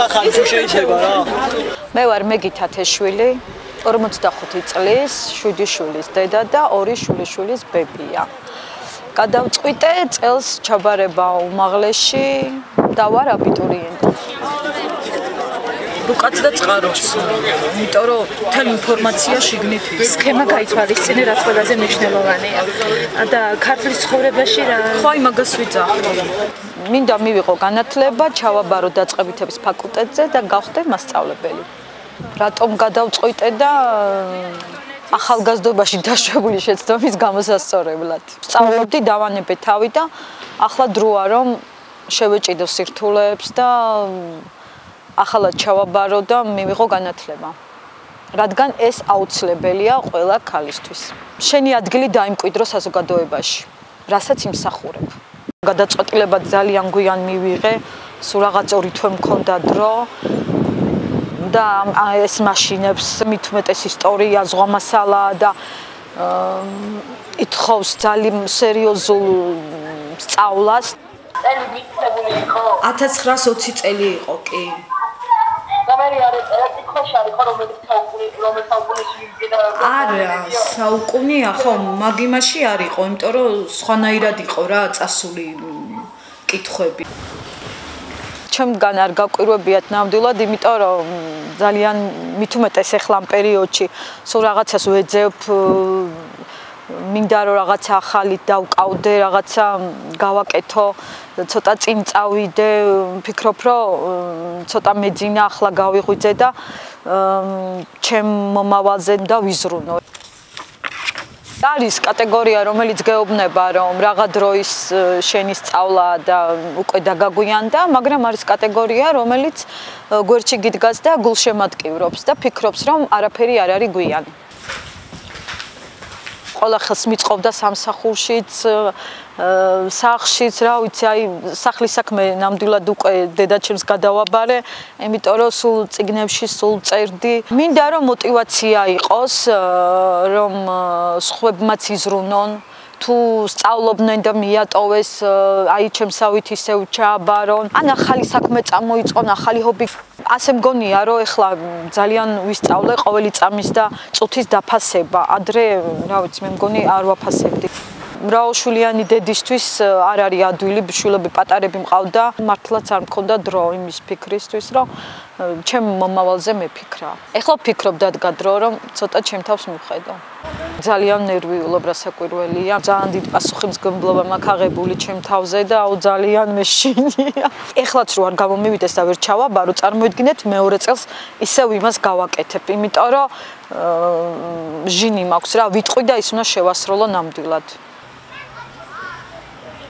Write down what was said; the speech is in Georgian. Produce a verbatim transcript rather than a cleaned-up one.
ახალი თუ შეიძლება რა. მე ვარ მეგი თათეშვილი, ორმოცდახუთი წლის, შვიდი შვილის დედა და ორი შვილიშვილის ბებია. გადავწყვიტე წელს ჩაბარება უმაღლესში და ვარ აბიტურიენტი. რუკაც და წყაროც, იმიტომ რომ მთელი ინფორმაცია შიგნით ის. სქემა გაითვალისწინე, რაც ყველაზე მნიშვნელოვანია. და ქართლის ცხოვრებაში რა ხო, იმაგას ვიძახო. მინდა მივიღო განათლება, ჩავაბარო დაწყებითების ფაკულტეტზე და გავხდე მასწავლებელი. რატომ გადავწყვიტე და ახალგაზრდობაში დაშვებული შეცდომის გამოსასწორებლად. სწავლობდი, დავანებე თავი და ახლა დროა რომ შევეჭიდო სირთულეებს და ახალად ჩავაბარო და მივიღო განათლება. რადგან ეს აუცილებელია ყველა ქალისთვის. შენი ადგილი დაიმკვიდრო საზოგადოებაში, რასაც იმსახურებ. გადაწყვეტილება ძალიან გვიან მივიღე, სულ რაღაც ორი თვე მქონდა დრო და ეს მაშინებს მით უმეტეს ისტორია, ზღვა მასალა და ითხოვს ძალიან სერიოზულ სწავლას. წელი მიქცებული იყო? ათას ცხრაასოცი წელი იყო, კი. და მე არის წელი ხოშარი ხო რომელიც საუკუნე რომელიც საუკუნეში მიგდოდა. არა, საუკუნეა ხო, მაგ იმაში არ იყო, იმიტომ რომ სხვანაირად იყო რა წასული კითხვები. ჩემგან არ გაკვირვებიათ ნამდვილად, იმიტომ რომ ძალიან მით უმეტეს ახლა ამ პერიოდში სულ რაღაცას ვეძებ, მინდა რომ რაღაცა ახალი დავკავდე, რაღაცა გავაკეთო, ცოტა წინ წავიდე, ვფიქრობ რომ ცოტა მეძინა ახლა გავიღვიძე და ჩემ მომავალზე და ვიზრუნო. არის კატეგორია, რომელიც გეუბნება, რომ რაღა დროის შენი სწავლა და უკვე დაგაგვიანდა, მაგრამ არის კატეგორია, რომელიც გვერდში გიდგას და გულშემატკივრობს და ფიქრობს, რომ არაფერი არ არის გვიანი. ყველა ხელს მიწყობდა სამსახურშიც, სახლშიც, რა ვიცი, აი სახლის საქმე ნამდვილად უკვე დედაჩემს გადავაბარე, იმიტომ რომ სულ წიგნებში სულ წერდი. მინდა რომ мотиваცია იყოს, რომ სხვებმაც იზრუნონ, თუ სწავლობდნენ და მიატოვეს, აი ჩემსავით ისევ ჩააბარონ, ან ახალი საქმე წამოიწყონ, ახალი ჰობი. ასე მგონია, რომ ეხლა ძალიან ვისწავლე ყოველი წამის და წუთის დაფასება. ადრე, რა ვიცი, მე მგონი არ ვაფასებდი. მრავალშვილიანი დედისთვის არ არის ადვილი, შვილები პატარები მყავდა, მართლაც არ მქონდა დრო იმის ფიქრისთვის, რომ ჩემ მომავალზე მეფიქრა. ეხლა ვფიქრობ დადგა დრო, რომ ცოტა ჩემ თავს მივხედო. ძალიან ნერვიულობ, რასაკვირველია. ძალიან დიდ პასუხისმგებლობა მაქვს აღებული ჩემ თავზე და აუ ძალიან მეშინია. ეხლაც რო არ გამომივიდეს და ვერ ჩავაბარო, წარმოიდგინეთ მეორე წელს ისევ იმას გავაკეთებ, იმიტომ რომ ჟინი მაქვს რა, ვიტყვი და ის უნდა შევასრულო ნამდვილად.